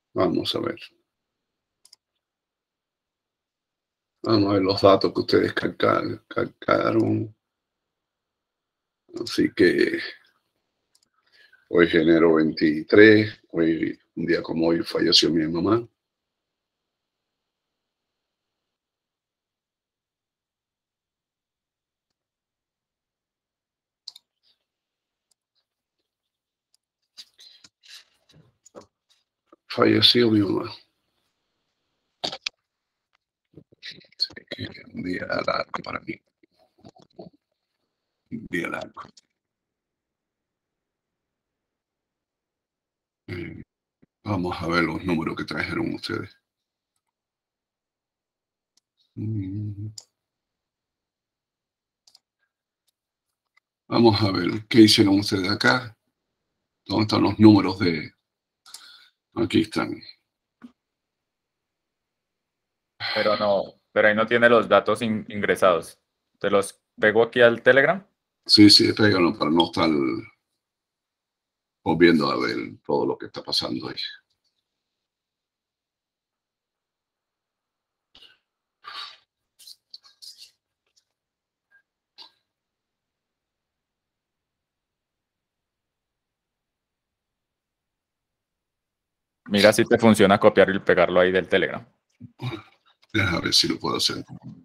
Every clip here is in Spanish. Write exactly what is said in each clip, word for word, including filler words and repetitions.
Vamos a ver. Vamos a ver los datos que ustedes cargaron. cargaron. Así que hoy es enero veintitrés, hoy, un día como hoy, falleció mi mamá. Falleció mi mamá. Así que un día largo para mí. Un día largo. Eh, Vamos a ver los números que trajeron ustedes. Mm. Vamos a ver qué hicieron ustedes acá. ¿Dónde están los números de...? Aquí están. Pero no, pero ahí no tiene los datos in- ingresados. Te los pego aquí al Telegram. Sí, sí, pégalo para no estar volviendo a ver todo lo que está pasando ahí. Mira si te funciona copiar y pegarlo ahí del Telegram. Déjame ver si lo puedo hacer.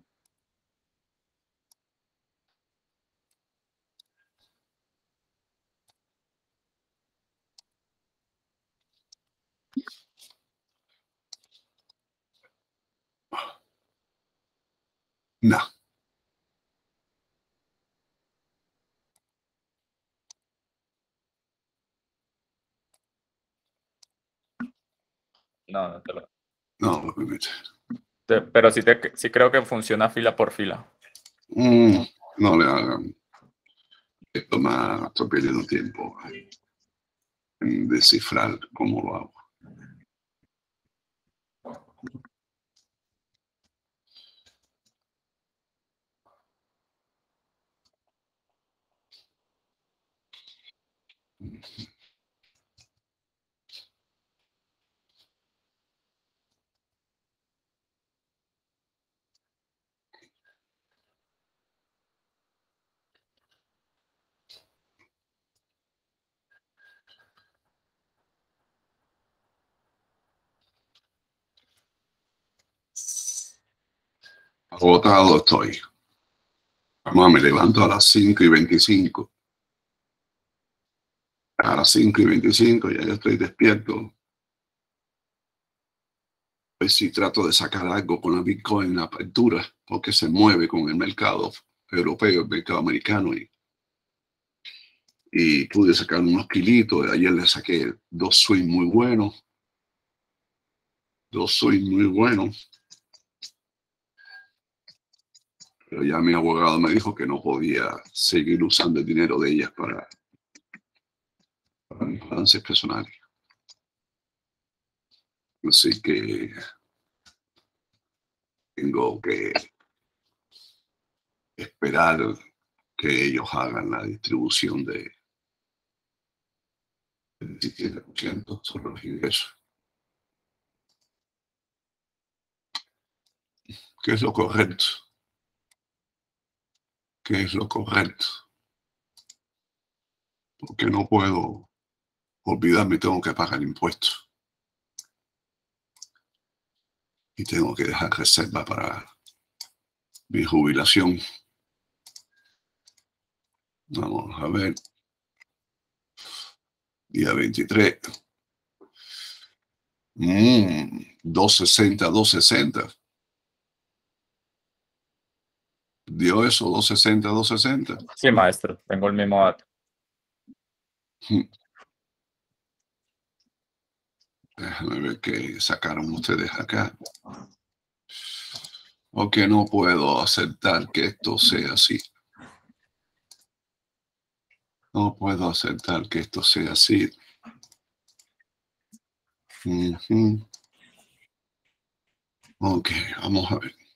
No. No, no te lo. No, lo permite. te- pero sí, te, sí creo que funciona fila por fila. Mm, no le hagan. Esto me estoy perdiendo tiempo en descifrar cómo lo hago. Agotado estoy. Vamos, me levanto a las cinco y veinticinco. A las cinco y veinticinco ya yo estoy despierto. Pues si trato de sacar algo con la Bitcoin en la apertura, porque se mueve con el mercado europeo, el mercado americano, y, y pude sacar unos kilitos. Ayer le saqué dos swings muy buenos, dos swings muy buenos, pero ya mi abogado me dijo que no podía seguir usando el dinero de ellas para, para mis balances personales. Así que tengo que esperar que ellos hagan la distribución de veintisiete por ciento sobre los ingresos, que es lo correcto, que es lo correcto, porque no puedo olvidarme, tengo que pagar impuestos y tengo que dejar reserva para mi jubilación. Vamos a ver, día veintitrés. Mm, doscientos sesenta, doscientos sesenta. ¿Dio eso? doscientos sesenta, doscientos sesenta. Sí, maestro, tengo el mismo dato. Mm. Déjame ver qué sacaron ustedes acá. Ok, no puedo aceptar que esto sea así. No puedo aceptar que esto sea así. Uh-huh. Ok, vamos a ver.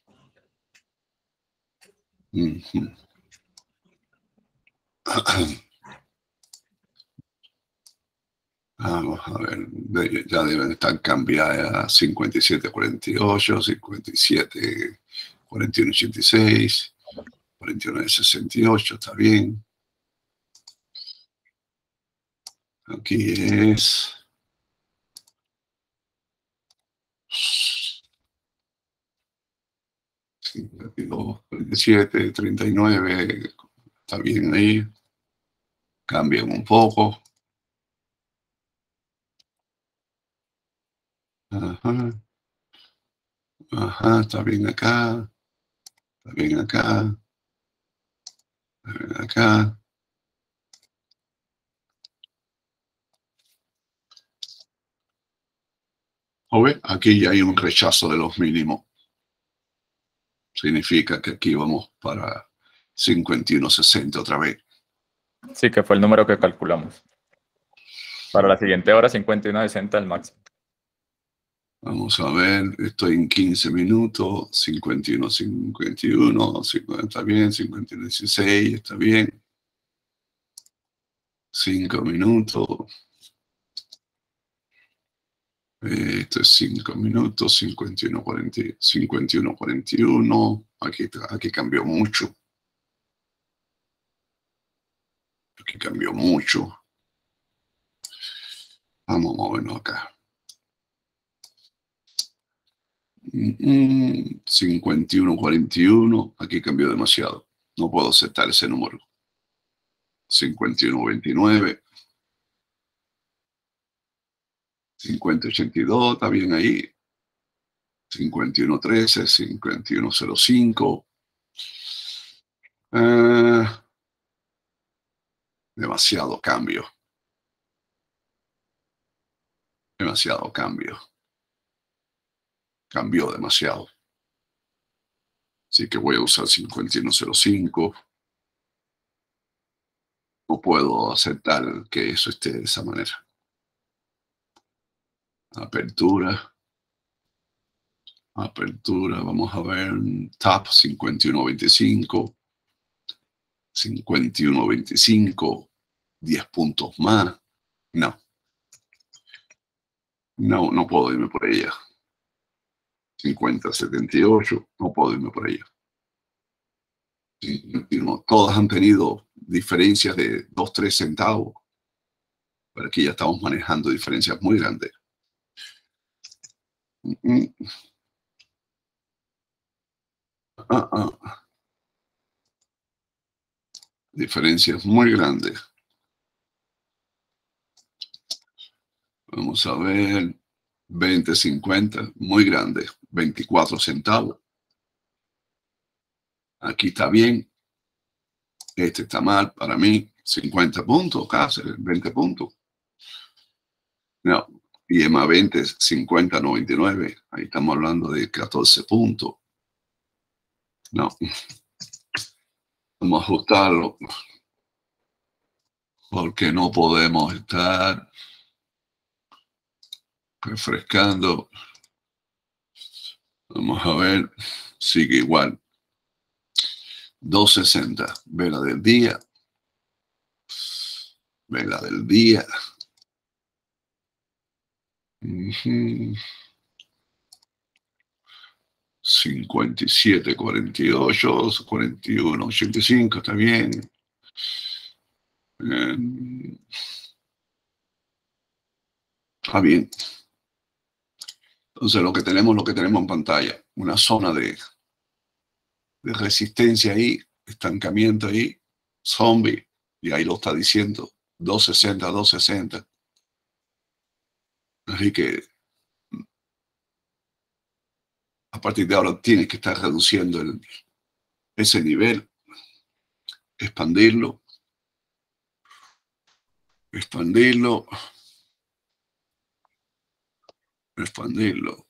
Uh-huh. Vamos a ver, de- ya deben estar cambiadas a cincuenta y siete cuarenta y ocho, cincuenta y siete cuarenta y uno ochenta y seis, cuarenta y uno sesenta y ocho, está bien. Aquí es cincuenta y dos, cuarenta y siete, treinta y nueve, está bien ahí. Cambian un poco. Ajá, ajá, está bien acá, está bien acá, está bien acá. ¿O ve? Aquí ya hay un rechazo de los mínimos. Significa que aquí vamos para cincuenta y uno sesenta otra vez. Sí, que fue el número que calculamos. Para la siguiente hora, cincuenta y uno sesenta el máximo. Vamos a ver, estoy en quince minutos, cincuenta y uno cincuenta y uno, cincuenta está bien, cincuenta y uno dieciséis está bien. cinco minutos. Eh, esto es cinco minutos, cincuenta y uno cuarenta, cincuenta y uno cuarenta y uno. Aquí, aquí cambió mucho. Aquí cambió mucho. Vamos a movernos acá. Mm, cincuenta y uno cuarenta y uno. Aquí cambió demasiado. No puedo aceptar ese número. cincuenta y uno veintinueve. cincuenta ochenta y dos. Está bien ahí. cincuenta y uno trece. cincuenta y uno cero cinco. Eh, demasiado cambio. Demasiado cambio. Cambió demasiado. Así que voy a usar cincuenta y uno cero cinco. No puedo aceptar que eso esté de esa manera. Apertura. Apertura. Vamos a ver. Top cincuenta y uno veinticinco. cincuenta y uno veinticinco. diez puntos más. No. No, no puedo irme por ella. cincuenta setenta y ocho. No puedo irme por ella. No, todas han tenido diferencias de dos tres centavos. Pero aquí ya estamos manejando diferencias muy grandes. Mm, ah, ah. Diferencias muy grandes. Vamos a ver. veinte cincuenta, muy grande. veinticuatro centavos. Aquí está bien. Este está mal para mí. cincuenta puntos, casi veinte puntos. No. Y EMA veinte, cincuenta noventa y nueve. Ahí estamos hablando de catorce puntos. No. Vamos a ajustarlo. Porque no podemos estar refrescando. Vamos a ver. Sigue igual. dos sesenta. Vela del día. Vela del día. Uh-huh. cincuenta y siete cuarenta y ocho, cuarenta y uno ochenta y cinco, está bien. Eh, está bien. Entonces lo que tenemos, lo que tenemos en pantalla, una zona de, de resistencia ahí, estancamiento ahí, zombie, y ahí lo está diciendo, doscientos sesenta, doscientos sesenta. Así que a partir de ahora tienes que estar reduciendo el, ese nivel, expandirlo, expandirlo, expandirlo.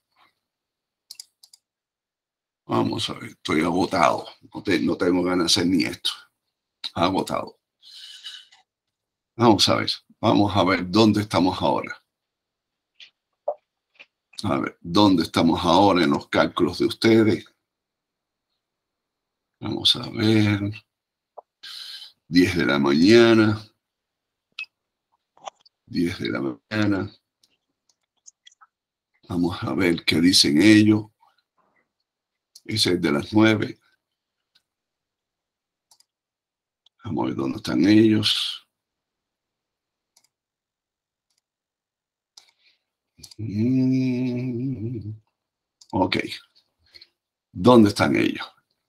Vamos a ver, estoy agotado, no, te, no tengo ganas de hacer ni esto, agotado. Vamos a ver, vamos a ver dónde estamos ahora. A ver, ¿dónde estamos ahora en los cálculos de ustedes? Vamos a ver. diez de la mañana. diez de la mañana. Vamos a ver qué dicen ellos. Ese es de las nueve. Vamos a ver dónde están ellos. Mm, ok. ¿Dónde están ellos?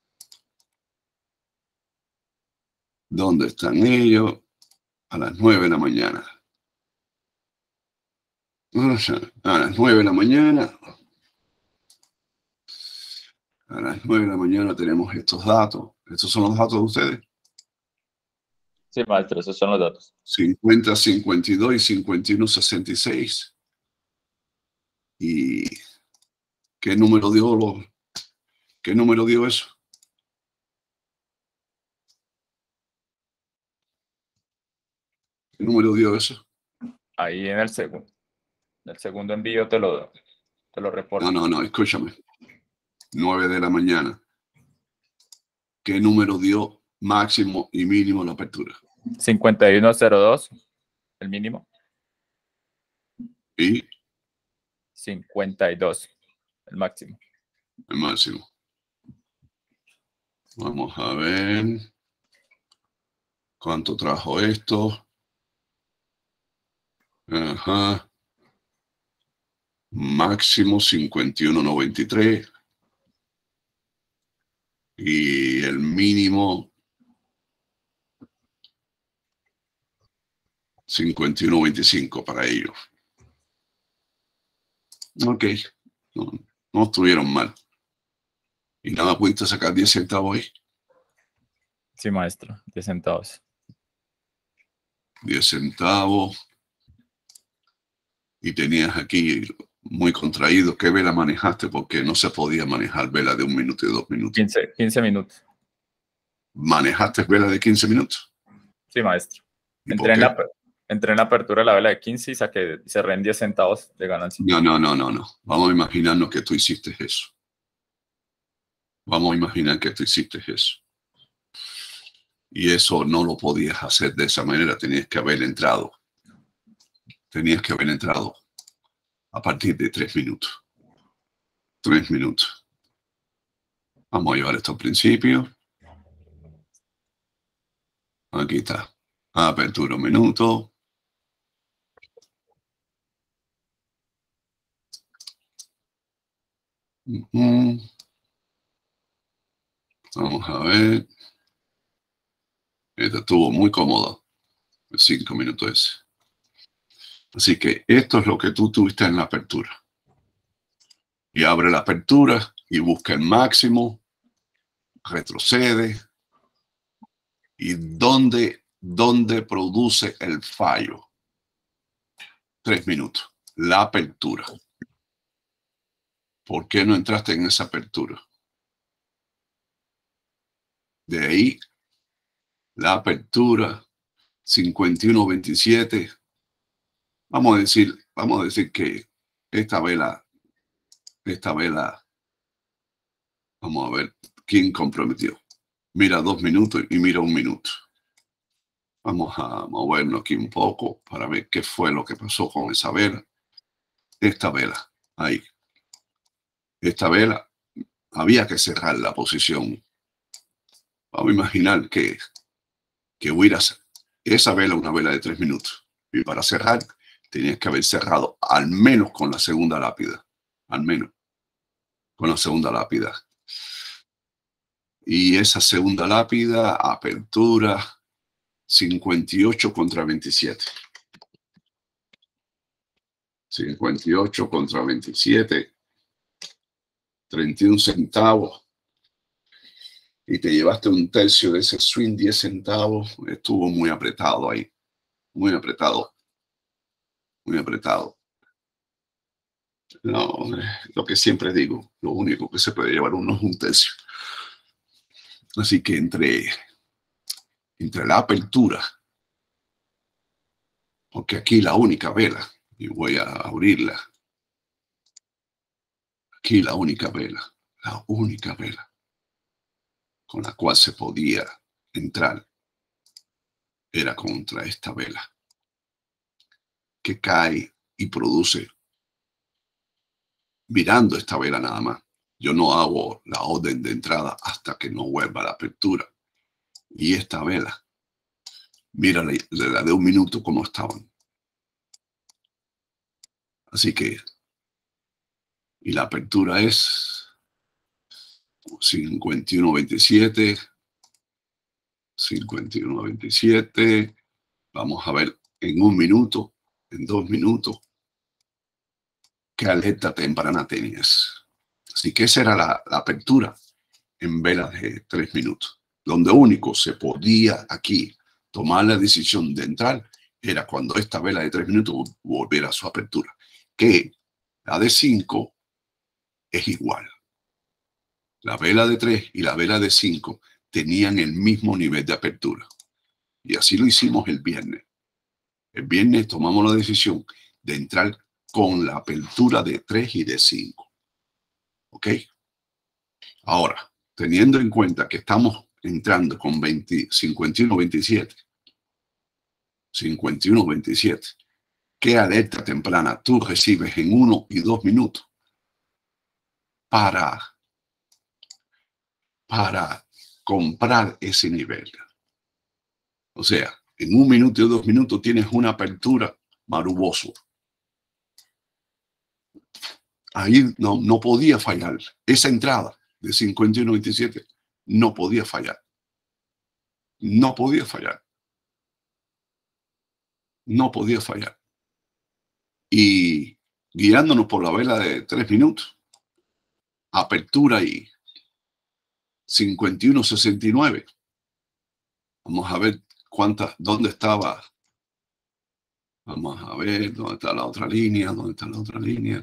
¿Dónde están ellos? A las nueve de la mañana. A las nueve de la mañana. A las nueve de la mañana tenemos estos datos. ¿Estos son los datos de ustedes? Sí, maestro, esos son los datos. cincuenta, cincuenta y dos y cincuenta y uno, sesenta y seis. ¿Y qué número dio lo, qué número dio eso? ¿Qué número dio eso? Ahí en el segundo, el segundo envío te lo, te lo reporto. No, no, no, escúchame. nueve de la mañana. ¿Qué número dio máximo y mínimo la apertura? cincuenta y uno cero dos, el mínimo. Y cincuenta y dos, el máximo. el máximo. Vamos a ver cuánto trajo esto. Ajá. Máximo cincuenta y uno noventa y tres. Y el mínimo cincuenta y uno veinticinco para ellos. Ok. No, no estuvieron mal. Y nada, pudiste sacar diez centavos ahí. Sí, maestro, diez centavos. diez centavos. Y tenías aquí muy contraído. ¿Qué vela manejaste? Porque no se podía manejar vela de un minuto y dos minutos. quince, quince minutos. ¿Manejaste vela de quince minutos? Sí, maestro. ¿Y Entré por en, qué? la, entré en la apertura de la vela de quince y saqué, cerré en diez centavos de ganancia. No, no, no, no, no. Vamos a imaginarnos que tú hiciste eso. Vamos a imaginar que tú hiciste eso. Y eso no lo podías hacer de esa manera. Tenías que haber entrado. Tenías que haber entrado a partir de tres minutos. Tres minutos. Vamos a llevar esto al principio. Aquí está. Apertura un minuto. Uh-huh. Vamos a ver. Esta estuvo muy cómodo. Cinco minutos ese. Así que esto es lo que tú tuviste en la apertura. Y abre la apertura y busca el máximo. Retrocede. ¿Y dónde, dónde produce el fallo? Tres minutos. La apertura. ¿Por qué no entraste en esa apertura? De ahí, la apertura cincuenta y uno veintisiete. Vamos a decir, vamos a decir que esta vela, esta vela, vamos a ver quién comprometió. Mira dos minutos y mira un minuto. Vamos a movernos aquí un poco para ver qué fue lo que pasó con esa vela. Esta vela, ahí. Esta vela, había que cerrar la posición. Vamos a imaginar que, que hubieras esa vela, una vela de tres minutos. Y para cerrar, tenías que haber cerrado al menos con la segunda lápida. Al menos con la segunda lápida. Y esa segunda lápida, apertura cincuenta y ocho contra veintisiete. cincuenta y ocho contra veintisiete. treinta y un centavos. Y te llevaste un tercio de ese swing, diez centavos. Estuvo muy apretado ahí. Muy apretado. Muy apretado. No, lo que siempre digo, lo único que se puede llevar uno es un tercio. Así que entre, entre la apertura, porque aquí la única vela, y voy a abrirla. Aquí la única vela, la única vela con la cual se podía entrar era contra esta vela. que cae y produce mirando esta vela nada más. Yo no hago la orden de entrada hasta que no vuelva la apertura. Y esta vela, mira la, la de un minuto como estaban. Así que, y la apertura es cincuenta y uno veintisiete, cincuenta y uno veintisiete. Vamos a ver en un minuto, en dos minutos, qué alerta temprana tenías. Así que esa era la, la apertura en velas de tres minutos. Donde único se podía aquí tomar la decisión de entrar era cuando esta vela de tres minutos volviera a su apertura. Que la de cinco es igual. La vela de tres y la vela de cinco tenían el mismo nivel de apertura. Y así lo hicimos el viernes. El viernes tomamos la decisión de entrar con la apertura de tres y de cinco. ¿Ok? Ahora, teniendo en cuenta que estamos entrando con veinte, cincuenta y uno veintisiete, cincuenta y uno veintisiete, ¿qué alerta temprana tú recibes en uno y dos minutos para, para comprar ese nivel? O sea, en un minuto y dos minutos tienes una apertura maruboso. Ahí no, no podía fallar. Esa entrada de cincuenta y uno veintisiete no podía fallar. No podía fallar. No podía fallar. Y guiándonos por la vela de tres minutos, apertura y cincuenta y uno sesenta y nueve. Vamos a ver cuántas, dónde estaba. Vamos a ver dónde está la otra línea, dónde está la otra línea.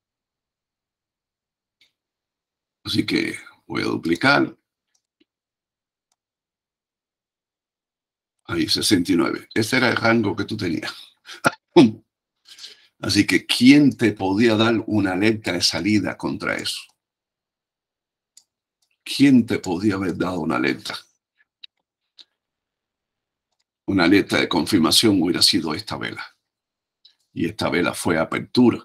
Así que voy a duplicar. Ahí, sesenta y nueve. Ese era el rango que tú tenías. Así que, ¿quién te podía dar una alerta de salida contra eso? ¿Quién te podía haber dado una alerta? Una alerta de confirmación hubiera sido esta vela. Y esta vela fue apertura.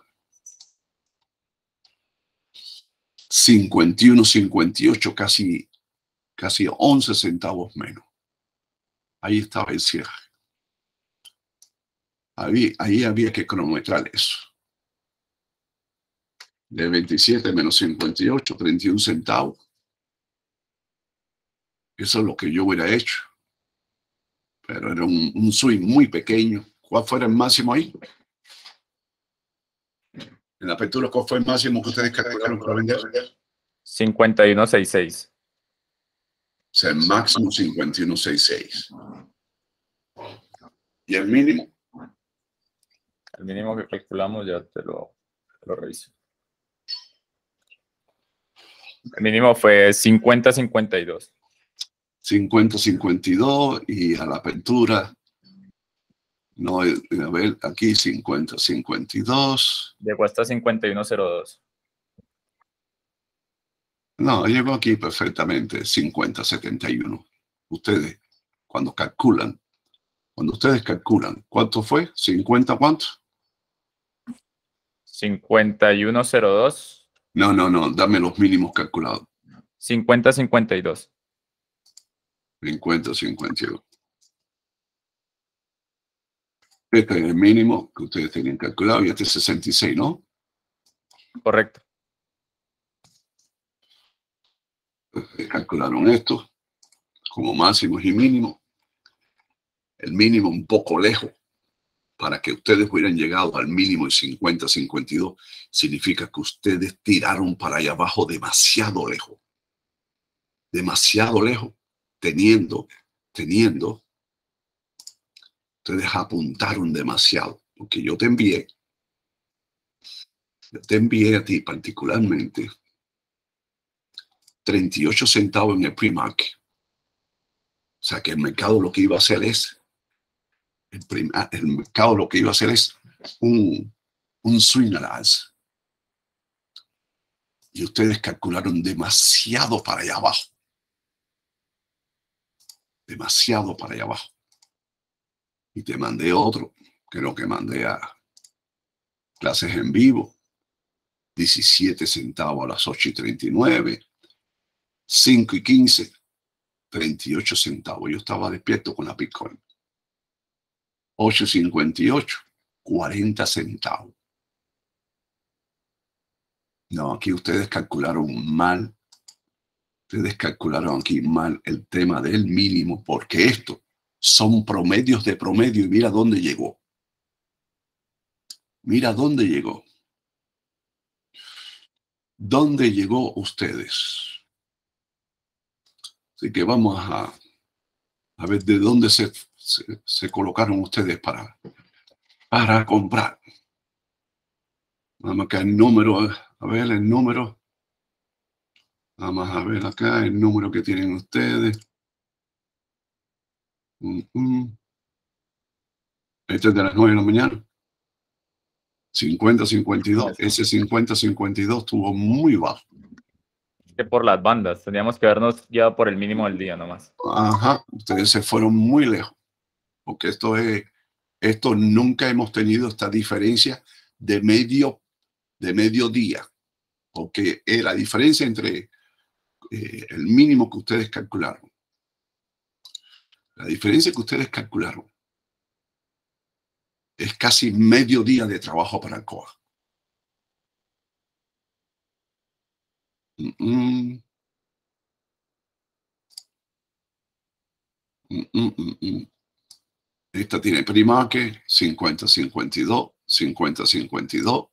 cincuenta y uno cincuenta y ocho, casi, casi once centavos menos. Ahí estaba el cierre. Ahí, ahí había que cronometrar eso. De veintisiete menos cincuenta y ocho, treinta y un centavos. Eso es lo que yo hubiera hecho. Pero era un, un swing muy pequeño. ¿Cuál fue el máximo ahí? En la apertura, ¿cuál fue el máximo que ustedes calcularon para vender? cincuenta y uno sesenta y seis. O sea, el máximo cincuenta y uno sesenta y seis. ¿Y el mínimo? El mínimo que calculamos ya te lo, te lo reviso. El mínimo fue cincuenta cincuenta y dos. cincuenta cincuenta y dos y a la apertura, no, a ver, aquí cincuenta cincuenta y dos. Llegó hasta cincuenta y uno cero dos. No, llegó aquí perfectamente, cincuenta setenta y uno. Ustedes, cuando calculan, cuando ustedes calculan, ¿cuánto fue? ¿cincuenta cuánto? cincuenta y uno cero dos. No, no, no, dame los mínimos calculados. cincuenta cincuenta y dos. cincuenta cincuenta y dos. Este es el mínimo que ustedes tenían calculado y este es sesenta y seis, ¿no? Correcto. Ustedes calcularon esto como máximos y mínimos. El mínimo un poco lejos. Para que ustedes hubieran llegado al mínimo de cincuenta cincuenta y dos, significa que ustedes tiraron para allá abajo demasiado lejos. Demasiado lejos, teniendo, teniendo, ustedes apuntaron demasiado. Porque yo te envié, yo te envié a ti particularmente treinta y ocho centavos en el pre-market. O sea que el mercado lo que iba a hacer es, el, el mercado lo que iba a hacer es un, un swing a la alza. Y ustedes calcularon demasiado para allá abajo. Demasiado para allá abajo. Y te mandé otro, que es lo que mandé a, clases en vivo, diecisiete centavos a las ocho y treinta y nueve, cinco y quince, treinta y ocho centavos. Yo estaba despierto con la Bitcoin. ocho y cincuenta y ocho, cuarenta centavos. No, aquí ustedes calcularon mal. Ustedes calcularon aquí mal el tema del mínimo, porque esto son promedios de promedio y mira dónde llegó. Mira dónde llegó. ¿Dónde llegó ustedes? Así que vamos a, a ver de dónde se, se, se colocaron ustedes para, para comprar. Vamos acá el número, a ver el número. Vamos a ver acá el número que tienen ustedes. Uh -uh. Este es de las nueve de la mañana. cincuenta cincuenta y dos. Ese cincuenta cincuenta y dos estuvo muy bajo. Que por las bandas. Teníamos que vernos ya por el mínimo del día nomás. Ajá. Ustedes se fueron muy lejos. Porque esto es, esto nunca hemos tenido esta diferencia de medio, de medio día. Porque es la diferencia entre eh, el mínimo que ustedes calcularon. La diferencia que ustedes calcularon es casi medio día de trabajo para Alcoa. Mm -mm. Mm -mm -mm -mm. Esta tiene prima que cincuenta cincuenta y dos, cincuenta cincuenta y dos.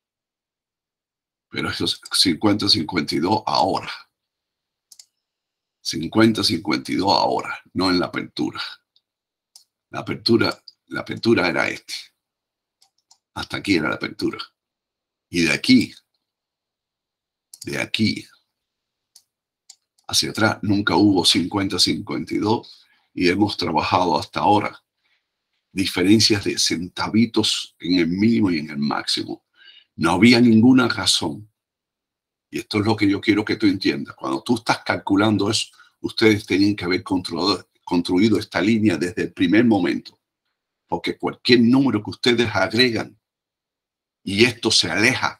Pero esto es cincuenta cincuenta y dos ahora. cincuenta cincuenta y dos ahora, no en la apertura. La apertura, la apertura era este. Hasta aquí era la apertura. Y de aquí, de aquí hacia atrás, nunca hubo cincuenta cincuenta y dos y hemos trabajado hasta ahora diferencias de centavitos en el mínimo y en el máximo. No había ninguna razón. Y esto es lo que yo quiero que tú entiendas. Cuando tú estás calculando eso, ustedes tienen que haber construido, construido esta línea desde el primer momento. Porque cualquier número que ustedes agregan y esto se aleja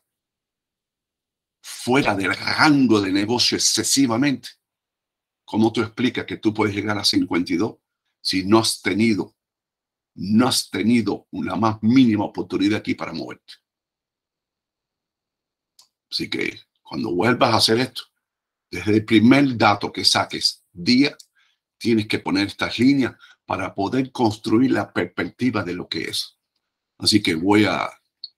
fuera del rango de negocio excesivamente, ¿cómo tú explicas que tú puedes llegar a cincuenta y dos si no has tenido, no has tenido una más mínima oportunidad aquí para moverte? Así que cuando vuelvas a hacer esto, desde el primer dato que saques día, tienes que poner estas líneas para poder construir la perspectiva de lo que es. Así que voy a,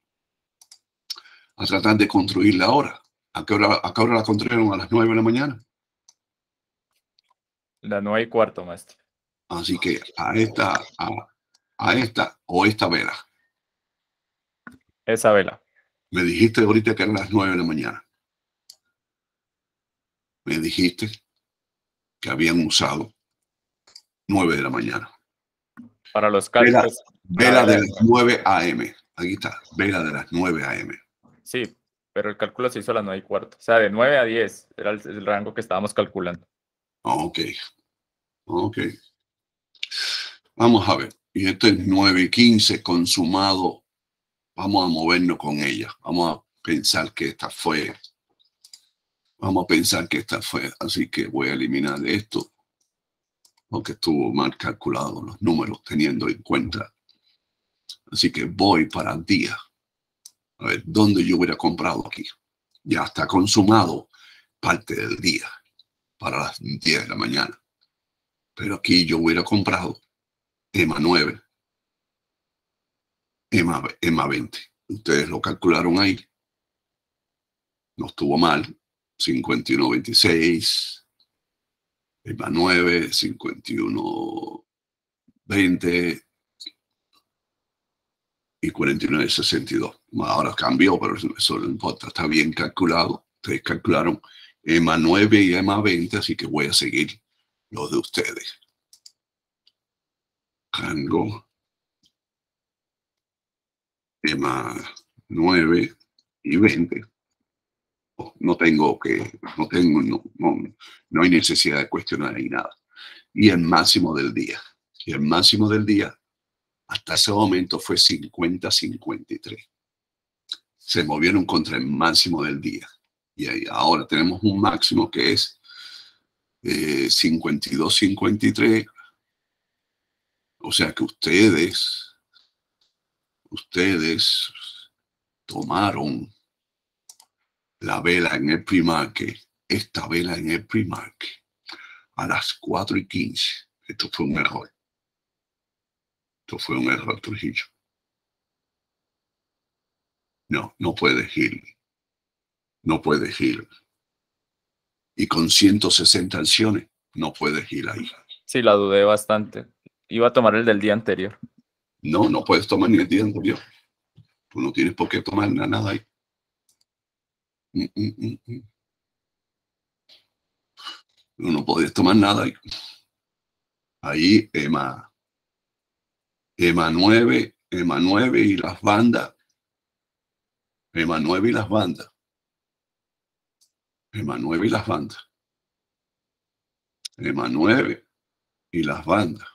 a tratar de construirla ahora. ¿A qué hora, a qué hora la construyeron? ¿A las nueve de la mañana? Las nueve y cuarto, maestro. Así que a esta, a, a esta o esta vela. Esa vela. Me dijiste ahorita que eran las nueve de la mañana. Me dijiste que habían usado nueve de la mañana. Para los Vela, cálculos. vela de las nueve a eme. Aquí está, vela de las nueve a eme. Sí, pero el cálculo se hizo a las nueve y cuarto. O sea, de nueve a diez era el, el rango que estábamos calculando. Ok. Ok. Vamos a ver. Y esto es nueve y quince consumado. Vamos a movernos con ella. Vamos a pensar que esta fue. Vamos a pensar que esta fue. Así que voy a eliminar esto. Porque estuvo mal calculado los números teniendo en cuenta. Así que voy para el día. A ver, ¿dónde yo hubiera comprado aquí? Ya está consumado parte del día para las diez de la mañana. Pero aquí yo hubiera comprado EMA nueve, EMA, EMA veinte. Ustedes lo calcularon ahí. No estuvo mal. cincuenta y uno veintiséis. EMA nueve, cincuenta y uno veinte. Y cuarenta y nueve sesenta y dos. Ahora cambió, pero eso no importa. Está bien calculado. Ustedes calcularon EMA nueve y EMA veinte, así que voy a seguir los de ustedes. Rango EMA nueve y veinte. No tengo que, no tengo, no, no, no hay necesidad de cuestionar ahí nada. Y el máximo del día. Y el máximo del día hasta ese momento fue cincuenta cincuenta y tres. se movieron contra el máximo del día. Y ahí, ahora tenemos un máximo que es eh, cincuenta y dos cincuenta y tres. O sea que ustedes, ustedes tomaron la vela en el pre-market, esta vela en el pre-market, a las cuatro y quince. Esto fue un error. Esto fue un error, Trujillo. No, no puedes ir. No puedes ir. Y con ciento sesenta acciones, no puedes ir ahí. Sí, la dudé bastante. Iba a tomar el del día anterior. No, no puedes tomar ni el día anterior. Tú no tienes por qué tomar nada ahí. Mm, mm, mm, mm. Tú no puedes tomar nada ahí. Ahí, EMA, EMA nueve, EMA nueve y las bandas. EMA nueve y las bandas. EMA nueve y las bandas. EMA nueve y las bandas.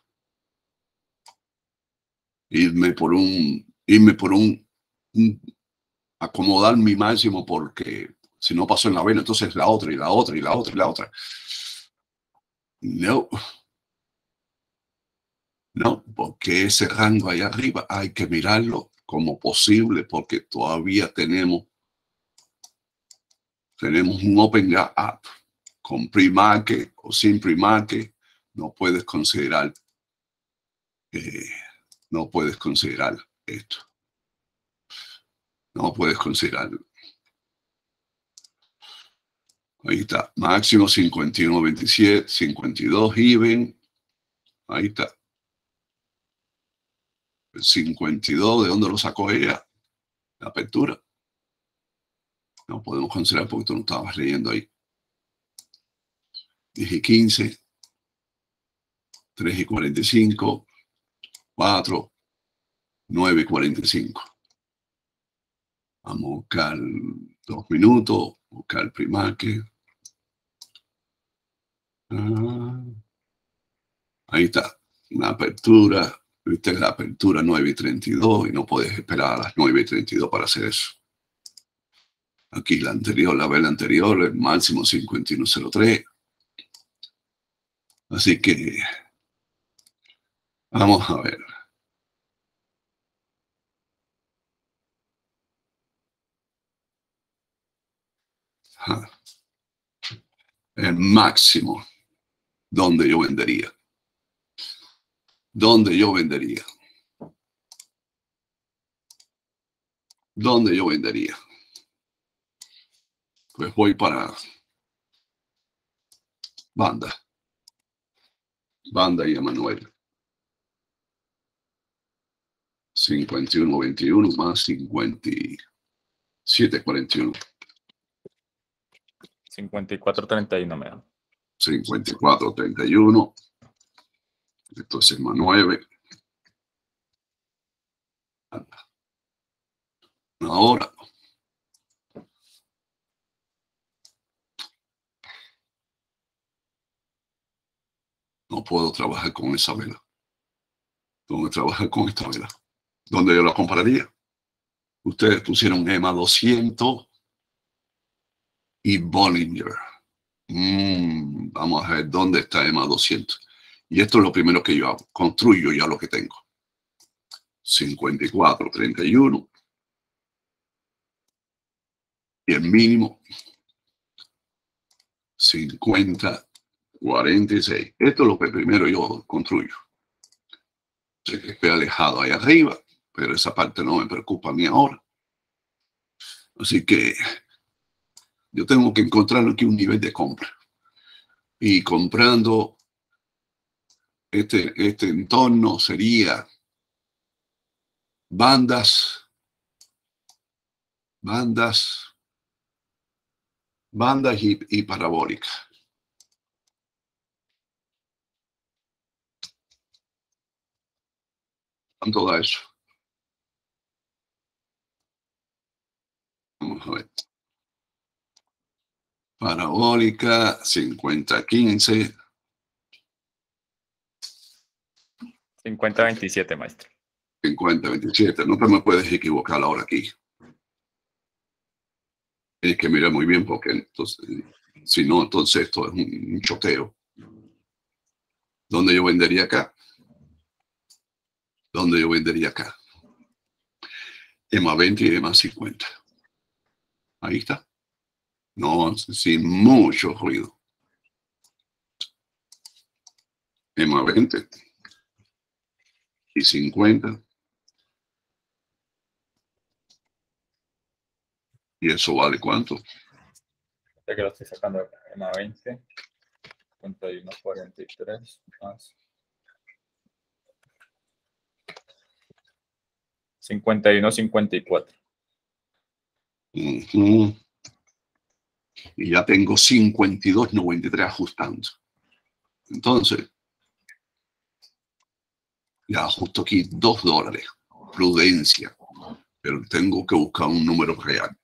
Irme por un, irme por un, un acomodar mi máximo porque si no pasó en la vena, entonces la otra y la otra y la otra y la otra. No. No, porque ese rango ahí arriba hay que mirarlo como posible porque todavía tenemos, tenemos un open gap con pre-market o sin pre-market. No puedes considerar, eh, no puedes considerar esto. No puedes considerarlo. Ahí está, máximo cincuenta y uno veintisiete, cincuenta y dos even. Ahí está. El cincuenta y dos, ¿de dónde lo sacó ella? La apertura. No podemos considerar porque tú no estabas leyendo ahí. diez y quince, tres y cuarenta y cinco, cuatro, nueve y cuarenta y cinco. Vamos a buscar dos minutos, buscar el pre-market. Ah, ahí está, una apertura. Viste la apertura nueve y treinta y dos y no puedes esperar a las nueve y treinta y dos para hacer eso. Aquí la anterior, la vela anterior, el máximo cincuenta y uno cero tres. Así que vamos a ver. Ah, el máximo donde yo vendería. ¿Dónde yo vendería? ¿Dónde yo vendería? Pues voy para banda. Banda y Emanuel. cincuenta y uno veintiuno más cincuenta y siete cuarenta y uno. cincuenta y cuatro treinta y uno me da. cincuenta y cuatro treinta y uno. Esto es Emanuel. Ahora. No puedo trabajar con esa vela. ¿Dónde trabajar con esta vela? ¿Dónde yo la compraría? Ustedes pusieron EMA doscientos y Bollinger. Mm, vamos a ver dónde está EMA doscientos. Y esto es lo primero que yo hago. Construyo ya lo que tengo. cincuenta y cuatro treinta y uno. Y el mínimo cincuenta cuarenta y seis. Esto es lo que primero yo construyo. Sé que estoy alejado ahí arriba, pero esa parte no me preocupa a mí ahora. Así que yo tengo que encontrar aquí un nivel de compra. Y comprando este, este entorno sería bandas, bandas, bandas y, y parabólicas. ¿Cuánto da eso? Vamos a ver. Parabólica, cincuenta quince. cincuenta veintisiete, maestro. cincuenta veintisiete. No te me puedes equivocar ahora aquí. Tienes que mirar muy bien porque entonces, si no, entonces esto es un, un choqueo. ¿Dónde yo vendería acá? ¿Dónde yo vendería acá? EMA veinte y EMA cincuenta. Ahí está. No, sin mucho ruido. EMA veinte y cincuenta. ¿Y eso vale cuánto? Este que lo estoy sacando acá. EMA veinte, cincuenta y uno cuarenta y tres más cincuenta y uno cincuenta y cuatro. Uh-huh. Y ya tengo cincuenta y dos noventa y tres ajustando. Entonces, ya ajusto aquí dos dólares. Prudencia. Pero tengo que buscar un número real.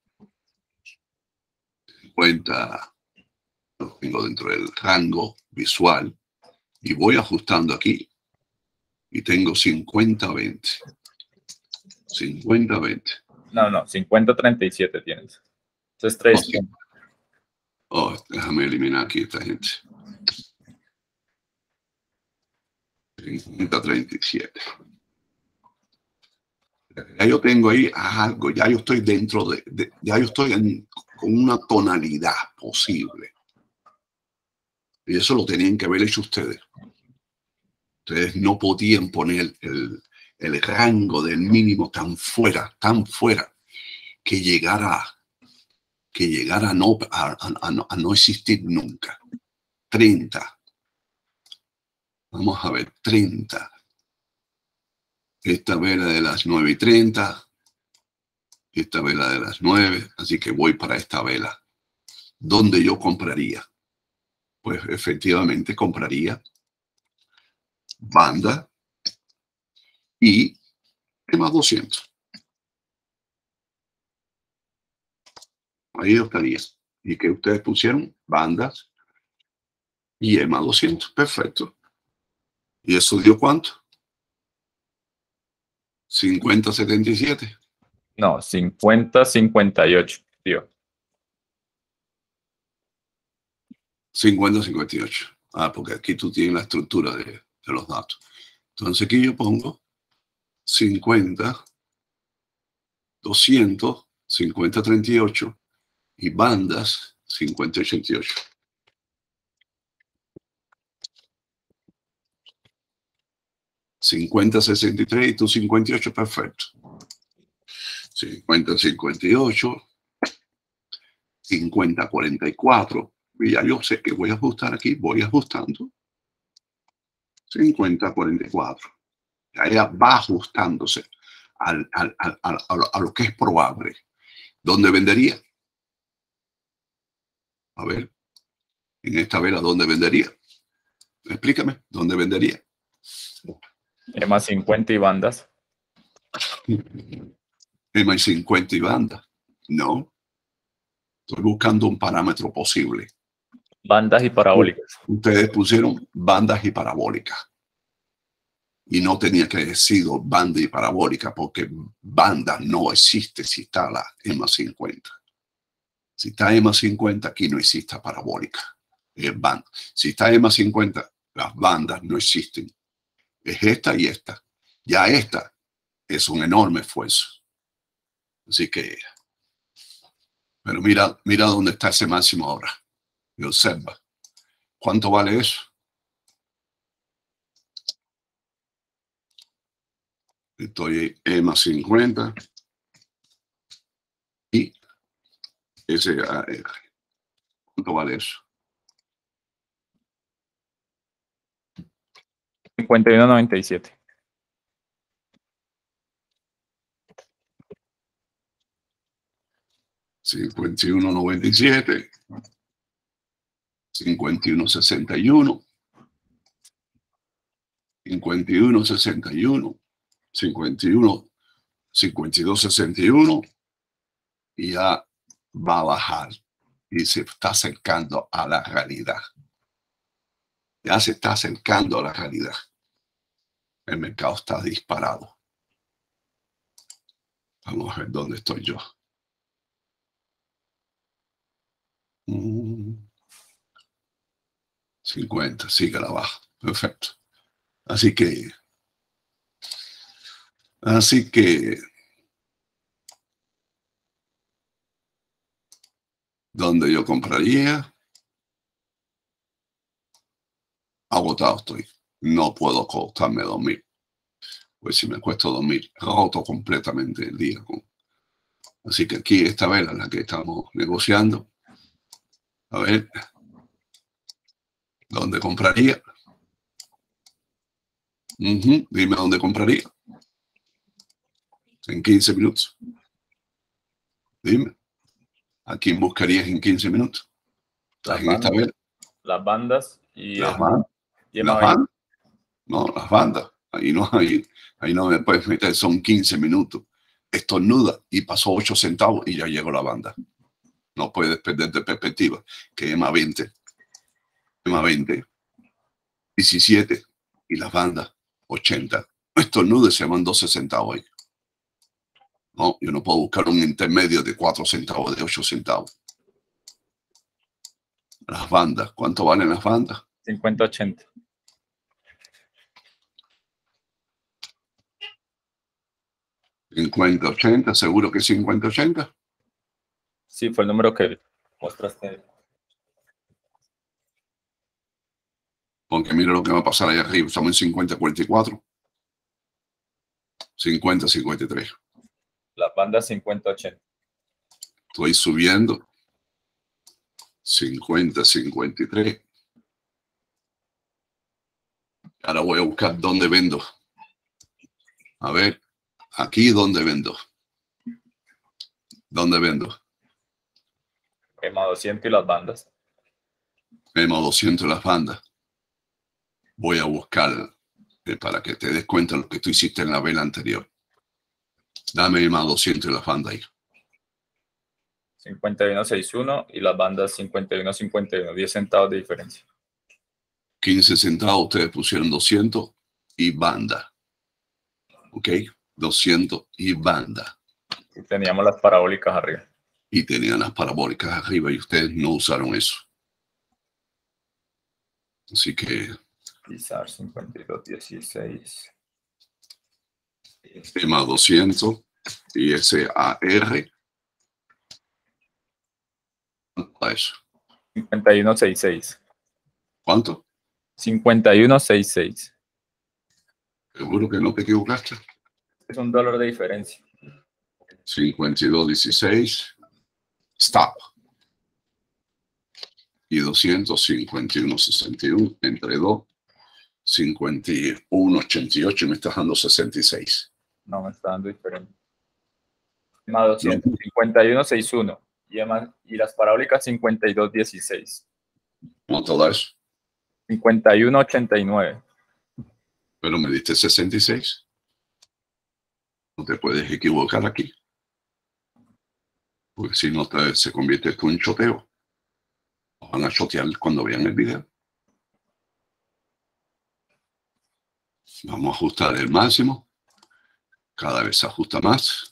cincuenta, lo tengo dentro del rango visual. Y voy ajustando aquí. Y tengo cincuenta veinte. cincuenta veinte. No, no, cincuenta treinta y siete tienes. Eso es tres. Oh, sí. Oh, déjame eliminar aquí a esta gente. cincuenta treinta y siete. Ya yo tengo ahí algo, ya yo estoy dentro de, de ya yo estoy en, con una tonalidad posible. Y eso lo tenían que haber hecho ustedes. Ustedes no podían poner el, el rango del mínimo tan fuera, tan fuera, que llegara, que llegara a no, a, a, a no existir nunca. treinta. Vamos a ver, treinta. Esta vela de las nueve y treinta. Esta vela de las nueve. Así que voy para esta vela. ¿Dónde yo compraría? Pues efectivamente compraría banda y EMA doscientos. Ahí estaría. ¿Y que ustedes pusieron? Bandas y EMA doscientos. Perfecto. ¿Y eso dio cuánto? cincuenta setenta y siete. No, cincuenta cincuenta y ocho, tío. cincuenta cincuenta y ocho. Ah, porque aquí tú tienes la estructura de, de los datos. Entonces aquí yo pongo cincuenta, doscientos, cincuenta treinta y ocho y bandas cincuenta ochenta y ocho. cincuenta sesenta y tres y tú cincuenta y ocho, perfecto. cincuenta cincuenta y ocho, cincuenta cuarenta y cuatro. Y ya yo sé que voy a ajustar aquí, voy ajustando. cincuenta cuarenta y cuatro. Ya va ajustándose al, al, al, al, a, lo, a lo que es probable. ¿Dónde vendería? A ver, en esta vela, ¿dónde vendería? Explícame, ¿dónde vendería? EMA cincuenta y bandas. EMA cincuenta y banda. No. Estoy buscando un parámetro posible. Bandas y parabólicas. Ustedes pusieron bandas y parabólicas. Y no tenía que haber sido banda y parabólica porque banda no existe si está la EMA cincuenta. Si está EMA cincuenta, aquí no existe parabólica. Es banda. Si está EMA cincuenta, las bandas no existen. Es esta y esta. Ya esta es un enorme esfuerzo. Así que, pero mira, mira dónde está ese máximo ahora. Y observa. ¿Cuánto vale eso? Estoy EMA cincuenta y ese, ¿cuánto vale eso? cincuenta y uno noventa y siete. cincuenta y uno noventa y siete, cincuenta y uno sesenta y uno, cincuenta y uno sesenta y uno, cincuenta y uno, cincuenta y dos sesenta y uno, y ya va a bajar y se está acercando a la realidad. Ya se está acercando a la realidad. El mercado está disparado. Vamos a ver dónde estoy yo. cincuenta, sigue a la baja. Perfecto. Así que, así que, ¿dónde yo compraría? Agotado estoy. No puedo acostarme a dormir. Pues si me acuesto a dormir, roto completamente el día. Así que aquí esta vela en la que estamos negociando. A ver, ¿dónde compraría? Uh-huh. Dime dónde compraría. En quince minutos. Dime. ¿A quién buscarías en quince minutos? ¿Estás Las en esta bandas, vela? las bandas y Las el bandas. y Las M veinte. bandas. No, las bandas. Ahí no, ahí, ahí no me puedes meter. Son quince minutos. Estornuda y pasó ocho centavos y ya llegó la banda. No puedes perder de perspectiva que EMA veinte, EMA veinte, diecisiete y las bandas ochenta. Estornuda y se van doce centavos ahí. No, yo no puedo buscar un intermedio de cuatro centavos, de ocho centavos. Las bandas, ¿cuánto valen las bandas? cincuenta ochenta. cincuenta ochenta, seguro que cincuenta ochenta. Sí, fue el número que mostraste. Porque mira lo que va a pasar allá arriba. Estamos en cincuenta cuarenta y cuatro. cincuenta cincuenta y tres. Las bandas cincuenta ochenta. Estoy subiendo. cincuenta cincuenta y tres. Ahora voy a buscar dónde vendo. A ver, aquí dónde vendo. ¿Dónde vendo? EMA doscientos y las bandas. EMA doscientos las bandas. Voy a buscar eh, para que te des cuenta de lo que tú hiciste en la vela anterior. Dame EMA doscientos y las bandas ahí. cincuenta y uno sesenta y uno y las bandas cincuenta y uno cincuenta y uno. diez centavos de diferencia. quince centavos, ustedes pusieron doscientos y banda. ¿Ok? doscientos y banda. Y teníamos las parabólicas arriba. Y tenían las parabólicas arriba y ustedes no usaron eso. Así que Pizar cincuenta y dos dieciséis. EMA doscientos y S A R. ¿Cuánto es eso? cincuenta y uno sesenta y seis. ¿Cuánto? cincuenta y uno sesenta y seis. Seguro que no te equivocaste. Es un dólar de diferencia. cincuenta y dos dieciséis. Stop. Y doscientos cincuenta y uno sesenta y uno entre dos. cincuenta y uno ochenta y ocho y me estás dando sesenta y seis. No, me está dando diferente. EMA doscientos, cincuenta y uno sesenta y uno. Y, EMA, y las parabólicas cincuenta y dos dieciséis. No todo eso. cincuenta y uno ochenta y nueve. Pero me diste sesenta y seis. No te puedes equivocar aquí. Porque si no te, se convierte esto en un choteo. Van a chotear cuando vean el video. Vamos a ajustar el máximo. Cada vez se ajusta más.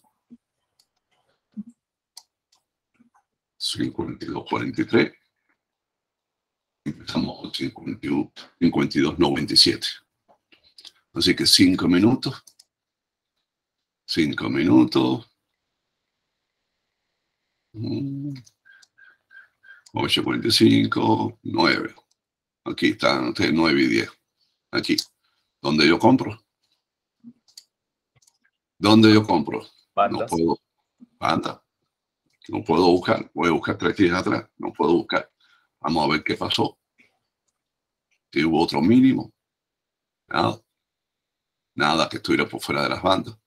cincuenta y dos cuarenta y tres. Empezamos con cincuenta y dos noventa y siete. Así que cinco minutos. cinco minutos. ocho cuarenta y cinco. nueve. Aquí están ustedes nueve y diez. Aquí. ¿Dónde yo compro? ¿Dónde yo compro? Bandas. No puedo. Banda. No puedo buscar. Voy a buscar tres días atrás. No puedo buscar. Vamos a ver qué pasó. Si hubo otro mínimo. Nada. Nada que estuviera por fuera de las bandas.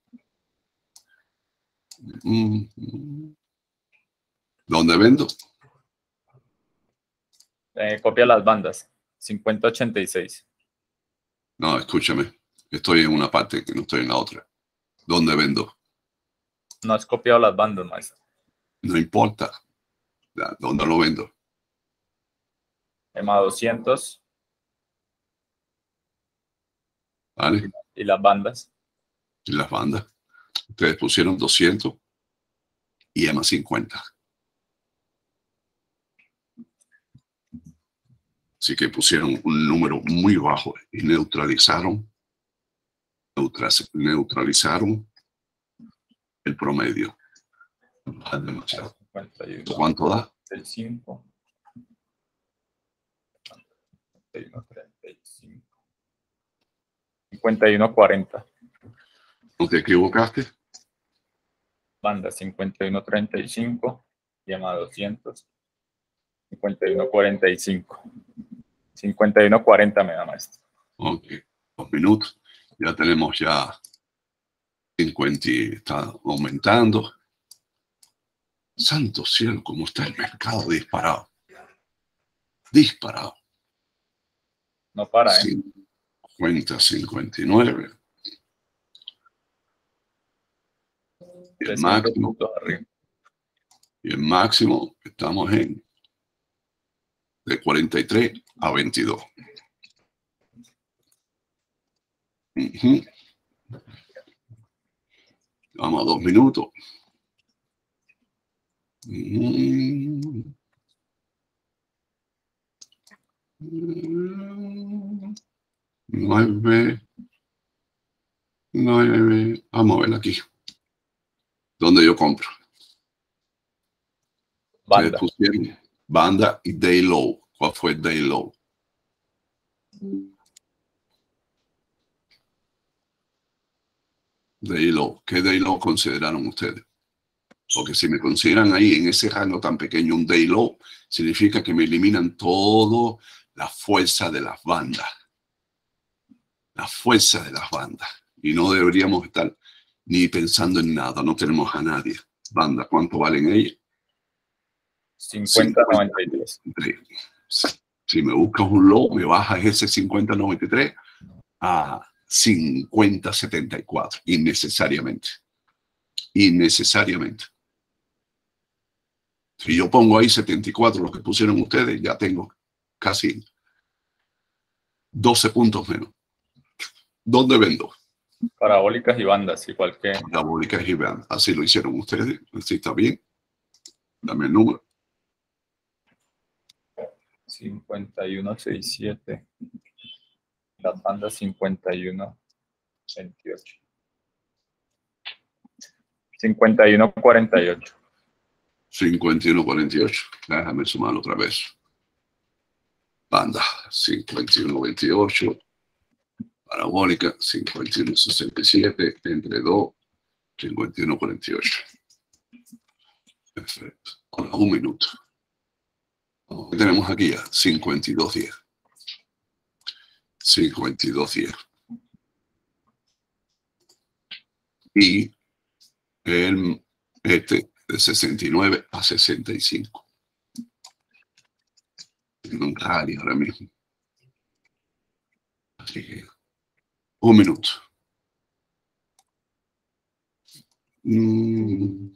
¿Dónde vendo? Eh, copia las bandas. cincuenta ochenta y seis. No, escúchame. Estoy en una parte que no estoy en la otra. ¿Dónde vendo? No has copiado las bandas, maestro. No importa. ¿Dónde lo vendo? EMA doscientos. ¿Vale? Y las bandas. Y las bandas. Ustedes pusieron doscientos y EMA cincuenta. Así que pusieron un número muy bajo y neutralizaron, neutralizaron el promedio. Es demasiado. cincuenta y uno, ¿Cuánto da? treinta y cinco. cincuenta y uno, treinta y cinco. cincuenta y uno, cuarenta. ¿No te equivocaste? Banda cincuenta y uno, treinta y cinco. Llama doscientos. cincuenta y uno, cuarenta y cinco. cincuenta y uno, cuarenta me da maestro. Ok, dos minutos. Ya tenemos ya cincuenta y está aumentando. Santo cielo, cómo está el mercado disparado. Disparado. No para, ¿eh? cincuenta, cincuenta y nueve. Y el máximo. Arriba. Y el máximo estamos en de cuarenta y tres a veintidós. Uh-huh. Vamos a dos minutos. Uh-huh. Nueve. Nueve. Vamos a ver aquí. ¿Dónde yo compro? Banda. Pusieron banda y day low. ¿Cuál fue el day low? Day low. ¿Qué day low consideraron ustedes? Porque si me consideran ahí en ese rango tan pequeño un day low, significa que me eliminan toda la fuerza de las bandas. La fuerza de las bandas. Y no deberíamos estar ni pensando en nada. No tenemos a nadie. Banda, ¿cuánto valen ellas? cincuenta, noventa y tres. Si me buscas un low, me bajas ese cincuenta noventa y tres a cincuenta setenta y cuatro. Innecesariamente. Innecesariamente. Si yo pongo ahí setenta y cuatro, lo que pusieron ustedes, ya tengo casi doce puntos menos. ¿Dónde vendo? Parabólicas y bandas, igual que... Parabólicas y bandas. Así lo hicieron ustedes. Así está bien. Dame el número. cincuenta y uno, sesenta y siete. La banda cincuenta y uno, veintiocho. cincuenta y uno, cuarenta y ocho. cincuenta y uno cuarenta y ocho. Déjame sumarlo otra vez. Banda cincuenta y uno veintiocho. Parabólica cincuenta y uno sesenta y siete. Entre dos. cincuenta y uno cuarenta y ocho. Perfecto. Ahora un minuto. ¿Qué tenemos aquí ya? cincuenta y dos diez. cincuenta y dos diez. Y el, este de sesenta y nueve a sesenta y cinco. Tengo un rally ahora mismo. Así que un minuto. Mm.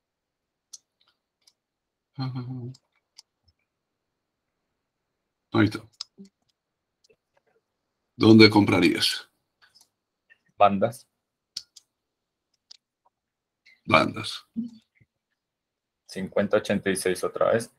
Ahí está. ¿Dónde comprarías? Bandas. Bandas. cincuenta ochenta y seis otra vez.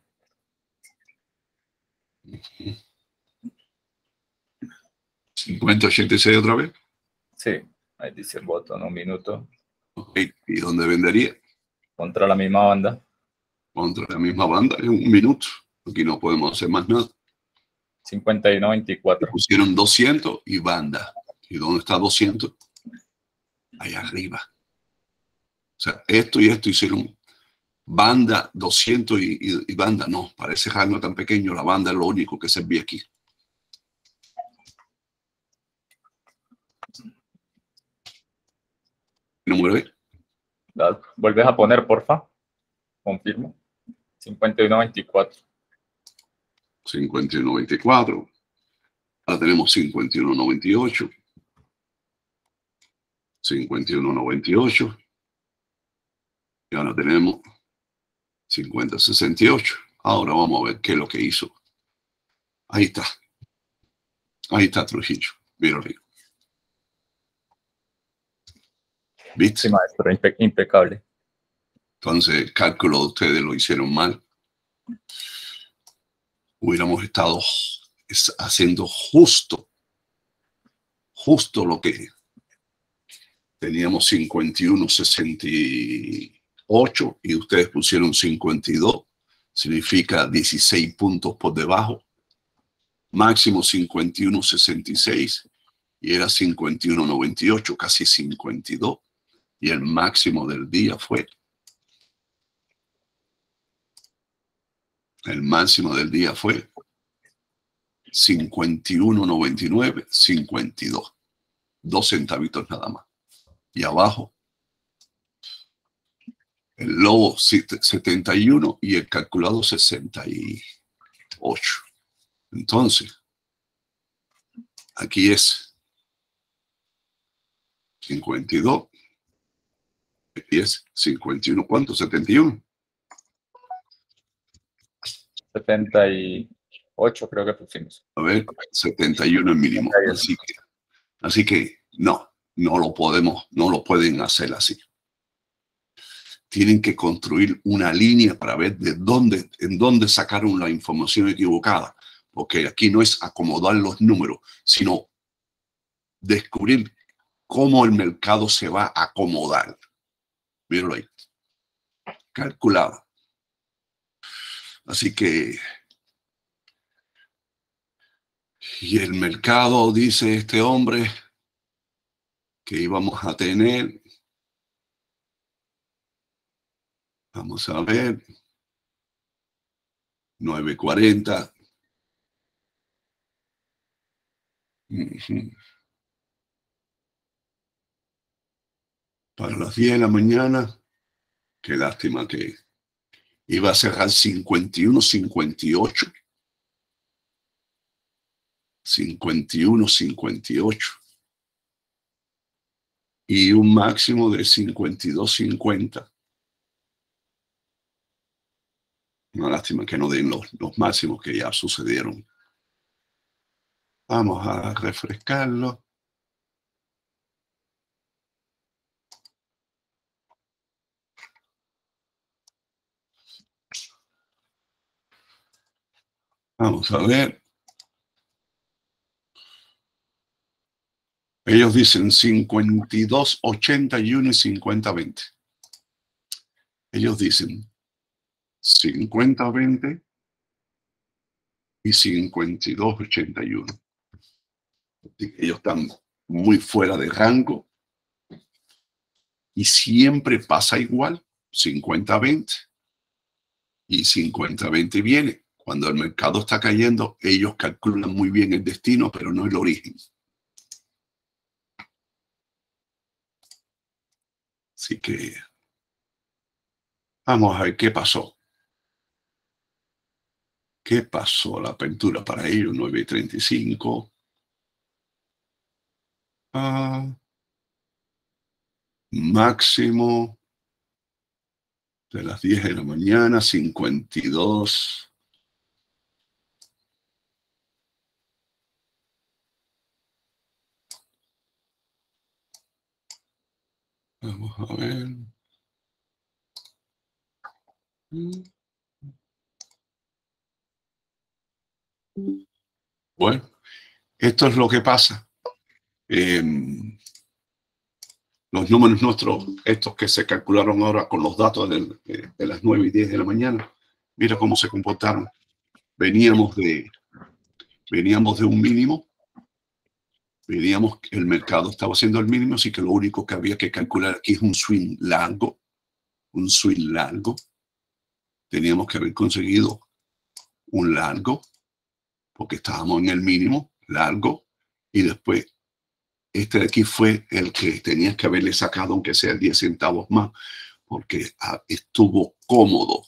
cincuenta ochenta y seis otra vez. Sí, ahí dice el botón, un minuto. Okay. ¿Y dónde vendería? Contra la misma banda. Contra la misma banda en un minuto. Aquí no podemos hacer más nada. cincuenta y uno veinticuatro. Pusieron doscientos y banda. ¿Y dónde está doscientos? Ahí arriba. O sea, esto y esto hicieron banda, doscientos y, y, y banda. No, para ese rango tan pequeño, la banda es lo único que servía aquí. Número B. ¿La vuelves a poner, porfa? Confirmo. cincuenta y uno veinticuatro. cincuenta y uno veinticuatro. Ahora tenemos cincuenta y uno noventa y ocho. cincuenta y uno noventa y ocho. Y ahora tenemos cincuenta sesenta y ocho. Ahora vamos a ver qué es lo que hizo. Ahí está. Ahí está Trujillo. Mira arriba. ¿Viste? Sí, maestro, impe impecable. Entonces, el cálculo de ustedes lo hicieron mal. Hubiéramos estado es haciendo justo, justo lo que teníamos cincuenta y uno sesenta y ocho y ustedes pusieron cincuenta y dos, significa dieciséis puntos por debajo. Máximo cincuenta y uno sesenta y seis y era cincuenta y uno noventa y ocho, casi cincuenta y dos. Y el máximo del día fue, el máximo del día fue cincuenta y uno noventa y nueve, cincuenta y dos. Dos centavitos nada más. Y abajo, el lobo setenta y uno y el calculado sesenta y ocho. Entonces, aquí es cincuenta y dos. Aquí es cincuenta y uno. ¿Cuánto? setenta y uno. setenta y ocho creo que pusimos. A ver, setenta y uno es mínimo. Así que, así que no, no lo podemos, no lo pueden hacer así. Tienen que construir una línea para ver de dónde, en dónde sacaron la información equivocada. Porque aquí no es acomodar los números, sino descubrir cómo el mercado se va a acomodar. Míralo ahí. Calculado. Así que, y el mercado, dice este hombre, que íbamos a tener, vamos a ver, nueve cuarenta. Uh-huh. Para las diez de la mañana, qué lástima que iba a cerrar cincuenta y uno cincuenta y ocho. cincuenta y uno cincuenta y ocho. Y un máximo de cincuenta y dos cincuenta. Una lástima que no den los, los máximos que ya sucedieron. Vamos a refrescarlo. Vamos a ver. Ellos dicen cincuenta y dos ochenta y uno y cincuenta veinte. Ellos dicen cincuenta veinte y cincuenta y dos ochenta y uno. Ellos están muy fuera de rango. Y siempre pasa igual, cincuenta veinte. Y cincuenta veinte viene. Cuando el mercado está cayendo, ellos calculan muy bien el destino, pero no el origen. Así que vamos a ver qué pasó. ¿Qué pasó? La apertura para ellos, nueve treinta y cinco. Ah, máximo de las diez de la mañana, cincuenta y dos. Vamos a ver. Bueno, esto es lo que pasa. Eh, los números nuestros, estos que se calcularon ahora con los datos de, de, de las nueve y diez de la mañana, mira cómo se comportaron. Veníamos de, veníamos de un mínimo, veníamos, el mercado estaba haciendo el mínimo, así que lo único que había que calcular aquí es un swing largo, un swing largo. Teníamos que haber conseguido un largo, porque estábamos en el mínimo, largo, y después este de aquí fue el que tenías que haberle sacado, aunque sea diez centavos más, porque ah, estuvo cómodo.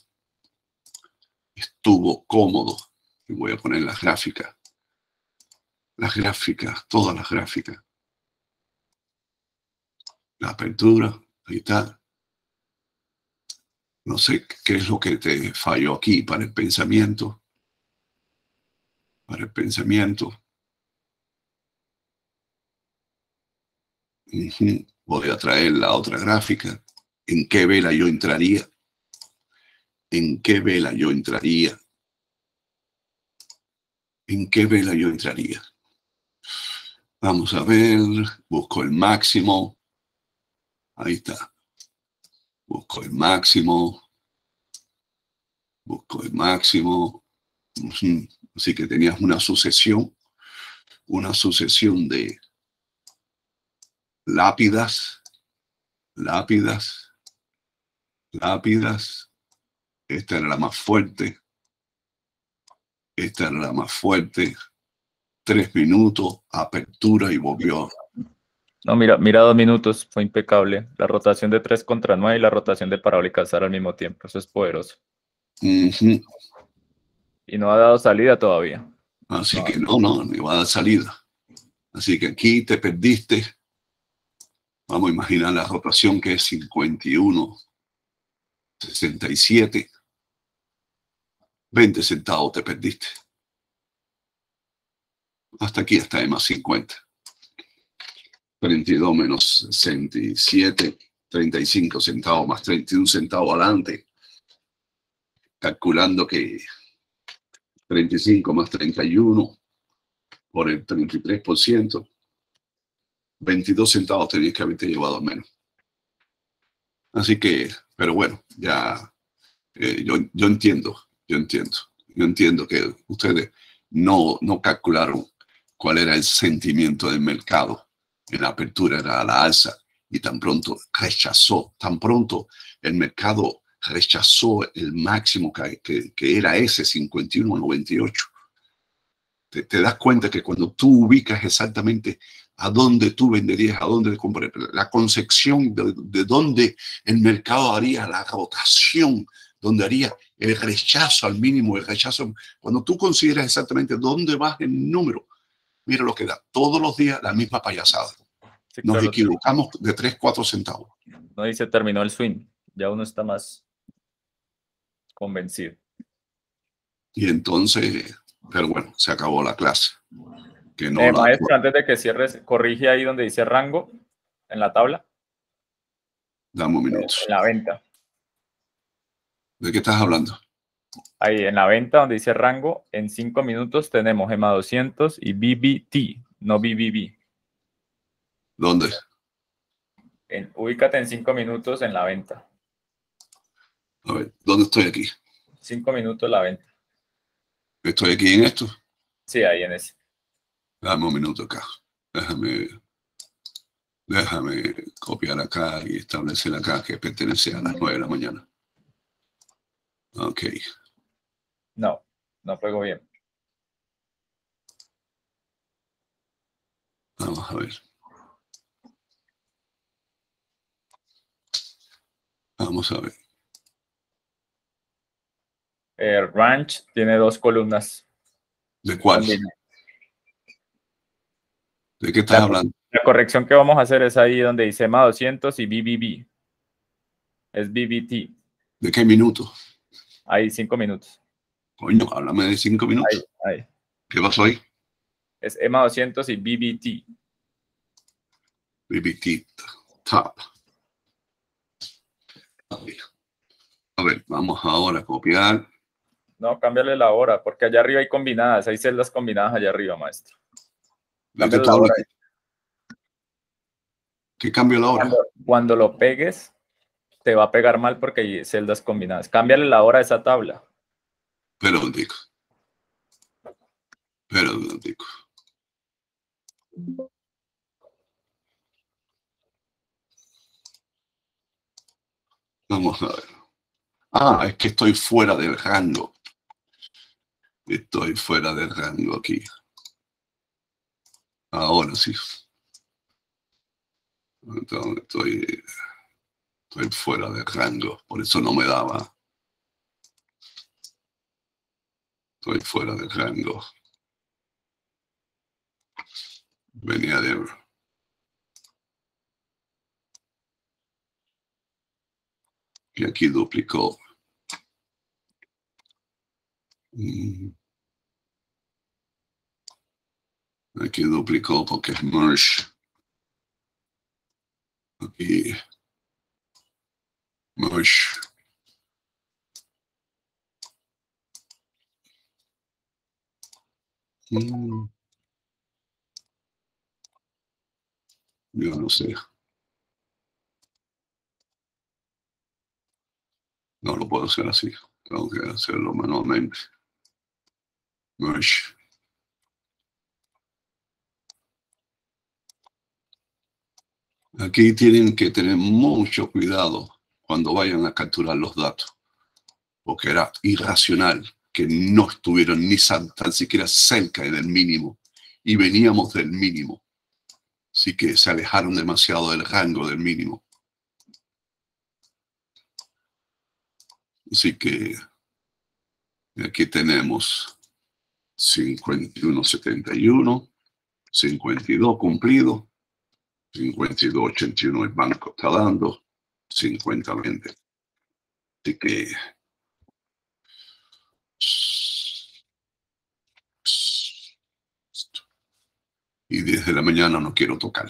Estuvo cómodo. Y voy a poner las gráficas. Las gráficas, todas las gráficas. La apertura, ahí está. No sé qué es lo que te falló aquí para el pensamiento. Para el pensamiento. Uh-huh. Voy a traer la otra gráfica. ¿En qué vela yo entraría? ¿En qué vela yo entraría? ¿En qué vela yo entraría? Vamos a ver, busco el máximo. Ahí está. Busco el máximo. Busco el máximo. Ujú. Así que tenías una sucesión, una sucesión de lápidas, lápidas, lápidas. Esta era la más fuerte. Esta era la más fuerte. Tres minutos, apertura y volvió. No, mira, mira dos minutos, fue impecable. La rotación de tres contra nueve y la rotación de parábola y calzar al mismo tiempo. Eso es poderoso. Uh-huh. Y no ha dado salida todavía. Así No. que no, no, ni va a dar salida. Así que aquí te perdiste. Vamos a imaginar la rotación que es cincuenta y uno, sesenta y siete. veinte centavos te perdiste. Hasta aquí está de más cincuenta. treinta y dos menos sesenta y siete, treinta y cinco centavos más treinta y uno centavos adelante. Calculando que treinta y cinco más treinta y uno por el treinta y tres por ciento. veintidós centavos tenías que haberte llevado al menos. Así que, pero bueno, ya eh, yo, yo entiendo, yo entiendo, yo entiendo que ustedes no, no calcularon cuál era el sentimiento del mercado. En la apertura era a la alza y tan pronto rechazó, tan pronto el mercado rechazó el máximo que, que, que era ese cincuenta y uno noventa y ocho. Te, te das cuenta que cuando tú ubicas exactamente a dónde tú venderías, a dónde comprar, la concepción de, de dónde el mercado haría la rotación, donde haría el rechazo al mínimo, el rechazo, cuando tú consideras exactamente dónde va el número, mira lo que da, todos los días la misma payasada. Sí, Nos claro. equivocamos de tres, cuatro centavos. No dice terminó el swing. Ya uno está más convencido. Y entonces, pero bueno, se acabó la clase. Que no Eh, la... maestro, antes de que cierres, corrige ahí donde dice rango en la tabla. Damos En minutos. la venta. ¿De qué estás hablando? Ahí en la venta donde dice rango, en cinco minutos tenemos E M A doscientos y B B T, no B B B. ¿Dónde? En, ubícate en cinco minutos en la venta. A ver, ¿dónde estoy aquí? Cinco minutos la venta. Estoy aquí en esto. Sí, ahí en ese. Dame un minuto acá. Déjame, déjame copiar acá y establecer acá que pertenece a las nueve de la mañana. Ok. No, no pegó bien. Vamos a ver. Vamos a ver. El ranch tiene dos columnas. ¿De cuál? ¿De qué estás La, hablando? la corrección que vamos a hacer es ahí donde dice E M A doscientos y B B B. Es B B T. ¿De qué minuto? Ahí, cinco minutos. Coño, háblame de cinco minutos. Ahí, ahí. ¿Qué pasó ahí? Es E M A doscientos y B B T. B B T Top. A ver, vamos ahora a copiar. No, cámbiale la hora, porque allá arriba hay combinadas, hay celdas combinadas allá arriba, maestro. ¿De qué Cámbiale la hora. ¿Qué cambio la hora? Cuando, cuando lo pegues, te va a pegar mal porque hay celdas combinadas. Cámbiale la hora a esa tabla. Pero un tico. Pero un tico. Vamos a ver. Ah, es que estoy fuera del rango. Estoy fuera del rango aquí. Ahora sí. Entonces, estoy, estoy fuera del rango. Por eso no me daba. Estoy fuera del rango. Venía de... Y aquí duplicó. Aquí duplicó porque es merge. Aquí. Merge. Mm, yo no sé. No lo puedo hacer así. Tengo que hacerlo manualmente. Merge. Aquí tienen que tener mucho cuidado cuando vayan a capturar los datos, porque era irracional que no estuvieran ni tan siquiera cerca del mínimo y veníamos del mínimo. Así que se alejaron demasiado del rango del mínimo. Así que aquí tenemos cincuenta y uno setenta y uno, cincuenta y dos cumplido, cincuenta y dos ochenta y uno el banco está dando, cincuenta veinte. Así que y diez de la mañana no quiero tocar.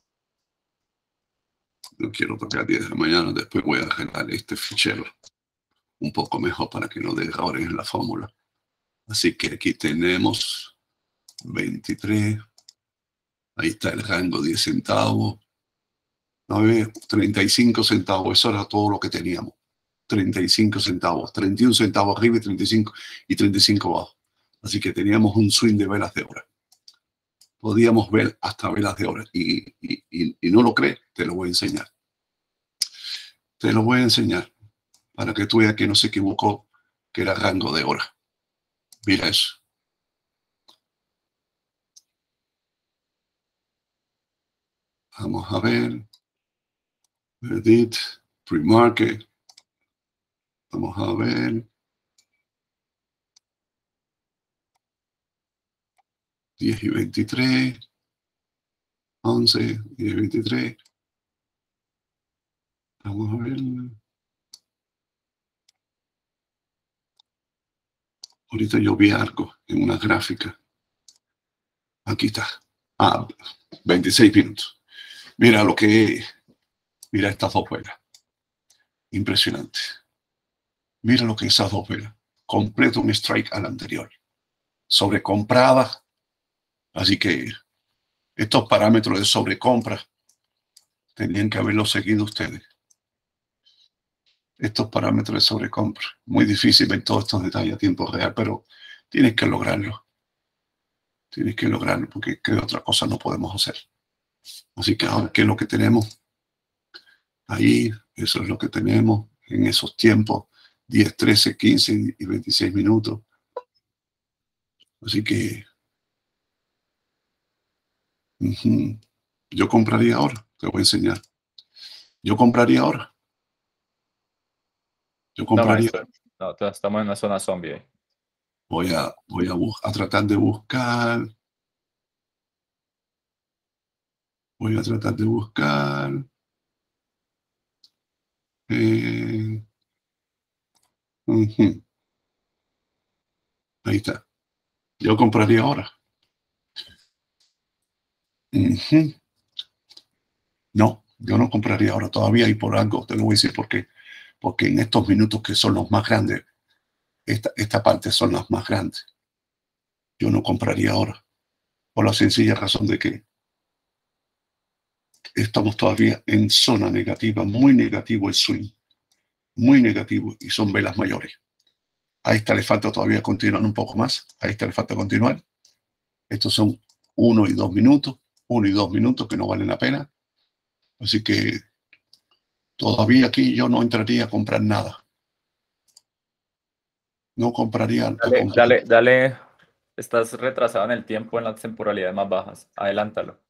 No quiero tocar diez de la mañana, después voy a arreglar este fichero un poco mejor para que no dé errores en la fórmula. Así que aquí tenemos veintitrés, ahí está el rango diez centavos, a ver, treinta y cinco centavos, eso era todo lo que teníamos. treinta y cinco centavos, treinta y uno centavos arriba y treinta y cinco y treinta y cinco abajo. Así que teníamos un swing de velas de hora. Podíamos ver hasta velas de hora. Y, y, y, y no lo crees, te lo voy a enseñar. Te lo voy a enseñar para que tú veas que no se equivocó, que era rango de hora. Mira eso. Vamos a ver. Edit, pre-market. Vamos a ver. diez y veintitrés. once, diez y veintitrés. Vamos a ver. Ahorita yo vi algo en una gráfica. Aquí está. Ah, veintiséis minutos. Mira lo que... Mira estas dos velas. Impresionante. Mira lo que esas dos velas. Completo un strike al anterior. Sobrecomprada. Así que estos parámetros de sobrecompra tenían que haberlos seguido ustedes. Estos parámetros de sobrecompra. Muy difícil ver todos estos detalles a tiempo real, pero tienes que lograrlo. Tienes que lograrlo porque qué otra cosa no podemos hacer. Así que ahora, ¿qué es lo que tenemos? Ahí, eso es lo que tenemos en esos tiempos. diez, trece, quince y veintiséis minutos. Así que uh-huh. Yo compraría ahora. Te voy a enseñar. Yo compraría ahora. Yo compraría. No, no, estamos en una zona zombie ahí. Voy a, voy a, a tratar de buscar. Voy a tratar de buscar. Eh, uh-huh. Ahí está. Yo compraría ahora. Uh-huh. No, yo no compraría ahora todavía y por algo te lo voy a decir por qué. Porque en estos minutos que son los más grandes, esta, esta parte son las más grandes. Yo no compraría ahora. Por la sencilla razón de que estamos todavía en zona negativa, muy negativo el swing. Muy negativo y son velas mayores. A esta le falta todavía continuar un poco más. A esta le falta continuar. Estos son uno y dos minutos. Uno y dos minutos que no valen la pena. Así que todavía aquí yo no entraría a comprar nada. No compraría. Dale, comprar. dale, dale. Estás retrasado en el tiempo en las temporalidades más bajas. Adelántalo.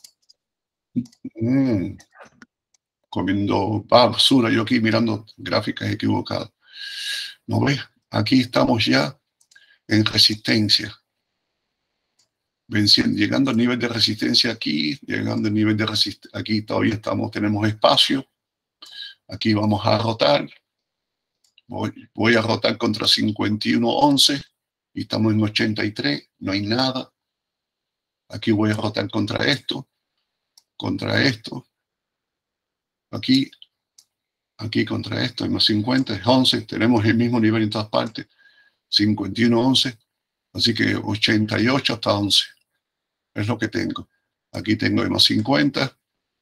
Mm. Comiendo basura. Yo aquí mirando gráficas equivocadas. ¿No ves? Aquí estamos ya en resistencia. Venciendo, llegando al nivel de resistencia aquí, llegando al nivel de resistencia. Aquí todavía estamos, tenemos espacio. Aquí vamos a rotar. Voy, voy a rotar contra cincuenta y uno once y estamos en ochenta y tres. No hay nada. Aquí voy a rotar contra esto, contra esto. Aquí, aquí contra esto, en los cincuenta es once. Tenemos el mismo nivel en todas partes. cincuenta y uno once. Así que ochenta y ocho hasta once es lo que tengo. Aquí tengo E más cincuenta.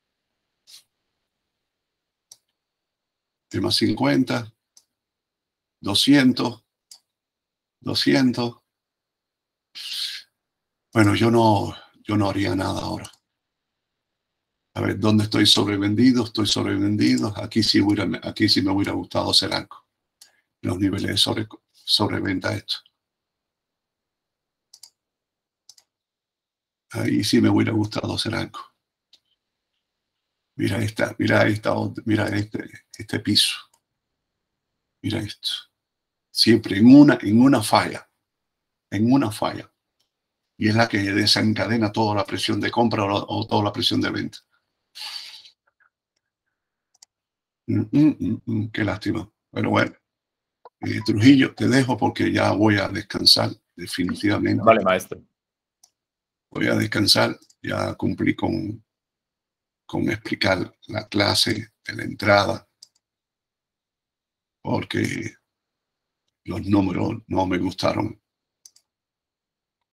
E más cincuenta. doscientos. doscientos. Bueno, yo no, yo no haría nada ahora. A ver, ¿dónde estoy sobrevendido? Estoy sobrevendido. Aquí sí, hubiera, aquí sí me hubiera gustado hacer algo. Los niveles de sobre, sobreventa esto. Ahí sí me hubiera gustado hacer algo. Mira esta, mira esta, mira este, este piso. Mira esto. Siempre en una, en una falla. En una falla. Y es la que desencadena toda la presión de compra o, o toda la presión de venta. Mm, mm, mm, mm, qué lástima. Pero bueno, eh, Trujillo, te dejo porque ya voy a descansar definitivamente. Vale, maestro. Voy a descansar. Ya cumplí con, con explicar la clase de la entrada porque los números no me gustaron